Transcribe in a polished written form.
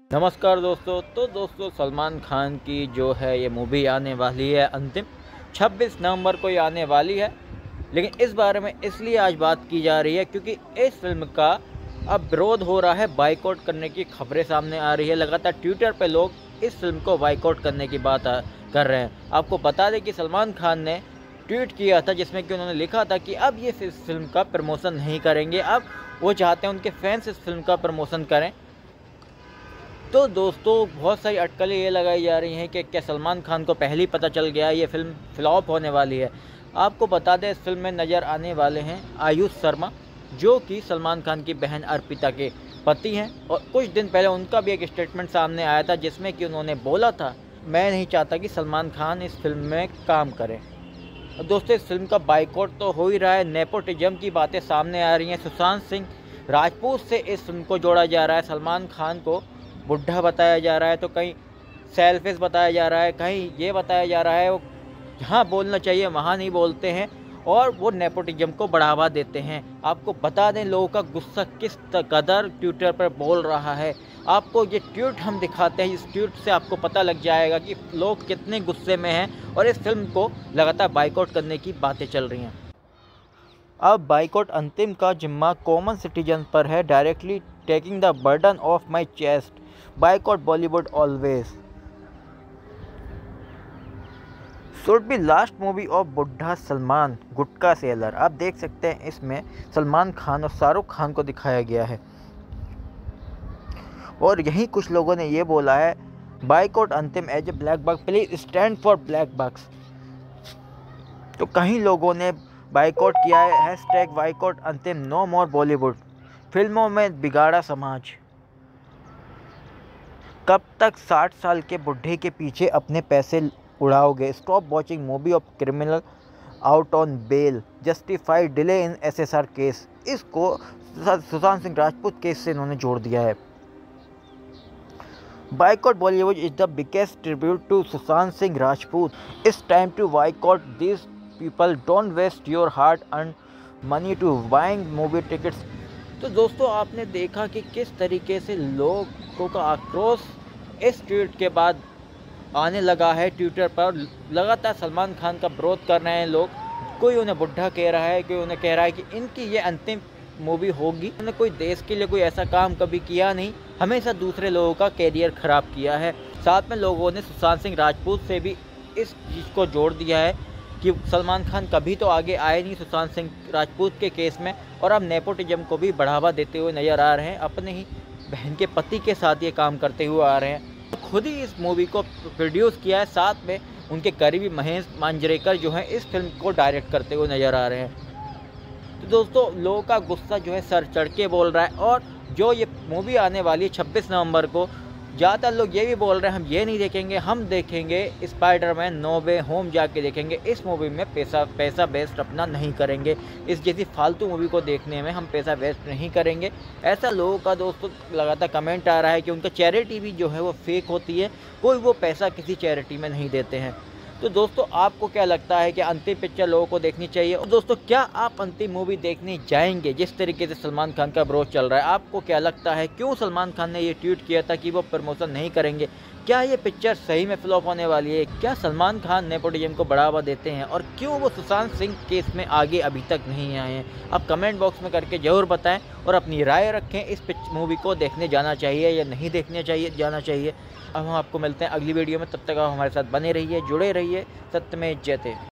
नमस्कार दोस्तों। तो दोस्तों सलमान खान की जो है ये मूवी आने वाली है अंतिम 26 नवंबर को ये आने वाली है। लेकिन इस बारे में इसलिए आज बात की जा रही है क्योंकि इस फिल्म का अब विरोध हो रहा है, बाइकआउट करने की खबरें सामने आ रही है। लगातार ट्विटर पे लोग इस फिल्म को बाइकआउट करने की बात कर रहे हैं। आपको बता दें कि सलमान खान ने ट्वीट किया था जिसमें कि उन्होंने लिखा था कि अब ये इस फिल्म का प्रमोशन नहीं करेंगे। अब वो चाहते हैं उनके फैंस इस फिल्म का प्रमोशन करें। तो दोस्तों बहुत सारी अटकलें ये लगाई जा रही हैं कि क्या सलमान खान को पहले ही पता चल गया ये फिल्म फ्लॉप होने वाली है। आपको बता दें इस फिल्म में नज़र आने वाले हैं आयुष शर्मा, जो कि सलमान खान की बहन अर्पिता के पति हैं। और कुछ दिन पहले उनका भी एक स्टेटमेंट सामने आया था जिसमें कि उन्होंने बोला था, मैं नहीं चाहता कि सलमान खान इस फिल्म में काम करें। दोस्तों इस फिल्म का बाइकआउट तो हो ही रहा है। नेपोटिज्म की बातें सामने आ रही हैं। सुशांत सिंह राजपूत से इस फिल्म को जोड़ा जा रहा है। सलमान खान को बुढ़ा बताया जा रहा है, तो कहीं सेल्फिश बताया जा रहा है, कहीं ये बताया जा रहा है वो जहाँ बोलना चाहिए वहाँ नहीं बोलते हैं और वो नेपोटिज्म को बढ़ावा देते हैं। आपको बता दें लोगों का गुस्सा किस कदर ट्विटर पर बोल रहा है। आपको ये ट्वीट हम दिखाते हैं, इस ट्वीट से आपको पता लग जाएगा कि लोग कितने गुस्से में हैं और इस फिल्म को लगातार बाइकआउट करने की बातें चल रही हैं। अब बाइकआउट अंतिम का जिम्मा कॉमन सिटीजन पर है, directly taking the burden of my chest, boycott Bollywood always. Should be last movie of बुढ़ा सलमान गुटखा सेलर। आप देख सकते हैं इसमें सलमान खान और शाहरुख खान को दिखाया गया है और यही कुछ लोगों ने ये बोला है, boycott Antim as a black box, please stand for black box. तो कहीं लोगों ने बाइकआउट किया है, hashtag boycott Antim, no more Bollywood, फिल्मों में बिगाड़ा समाज। कब तक 60 साल के बुढ़े के पीछे अपने पैसे उड़ाओगे? Stop watching movie of criminal out on bail, justified delay in SSR case. इसको सुशांत सिंह राजपूत केस से इन्होंने जोड़ दिया है। Boycott Bollywood is the biggest tribute to Sushant Singh Rajput. It's time to boycott this people, don't waste your heart and money to buying movie tickets. तो दोस्तों आपने देखा कि किस तरीके से लोगों का आक्रोश इस ट्वीट के बाद आने लगा है। ट्विटर पर लगातार सलमान खान का विरोध कर रहे हैं लोग। कोई उन्हें बुढ़ा कह रहा है, कोई उन्हें कह रहा है कि इनकी ये अंतिम मूवी होगी। उन्होंने कोई देश के लिए कोई ऐसा काम कभी किया नहीं, हमेशा दूसरे लोगों का कैरियर ख़राब किया है। साथ में लोगों ने सुशांत सिंह राजपूत से भी इस चीज़ को जोड़ दिया है कि सलमान खान कभी तो आगे आए नहीं सुशांत सिंह राजपूत के केस में, और अब नेपोटिज्म को भी बढ़ावा देते हुए नज़र आ रहे हैं। अपने ही बहन के पति के साथ ये काम करते हुए आ रहे हैं। खुद ही इस मूवी को प्रोड्यूस किया है, साथ में उनके करीबी महेश मांजरेकर जो हैं इस फिल्म को डायरेक्ट करते हुए नज़र आ रहे हैं। तो दोस्तों लोगों का गुस्सा जो है सर चढ़ के बोल रहा है। और जो ये मूवी आने वाली है 26 नवंबर को, ज़्यादातर लोग ये भी बोल रहे हैं हम ये नहीं देखेंगे, हम देखेंगे स्पाइडरमैन नो वे होम जाके देखेंगे। इस मूवी में पैसा वेस्ट अपना नहीं करेंगे, इस जैसी फालतू मूवी को देखने में हम पैसा वेस्ट नहीं करेंगे। ऐसा लोगों का दोस्तों लगातार कमेंट आ रहा है कि उनका चैरिटी भी जो है वो फेक होती है, कोई वो पैसा किसी चैरिटी में नहीं देते हैं। तो दोस्तों आपको क्या लगता है कि अंतिम पिक्चर लोगों को देखनी चाहिए? और दोस्तों क्या आप अंतिम मूवी देखने जाएंगे? जिस तरीके से सलमान खान का विरोध चल रहा है, आपको क्या लगता है क्यों सलमान खान ने ये ट्वीट किया था कि वो प्रमोशन नहीं करेंगे? क्या ये पिक्चर सही में फ्लॉप होने वाली है? क्या सलमान खान नेपोटिज्म को बढ़ावा देते हैं? और क्यों वो सुशांत सिंह केस में आगे अभी तक नहीं आए हैं? आप कमेंट बॉक्स में करके ज़रूर बताएं और अपनी राय रखें, इस मूवी को देखने जाना चाहिए या नहीं देखने जाना चाहिए। अब हम आपको मिलते हैं अगली वीडियो में, तब तक आप हमारे साथ बने रहिए, जुड़े रहिए। सत्य में जयते।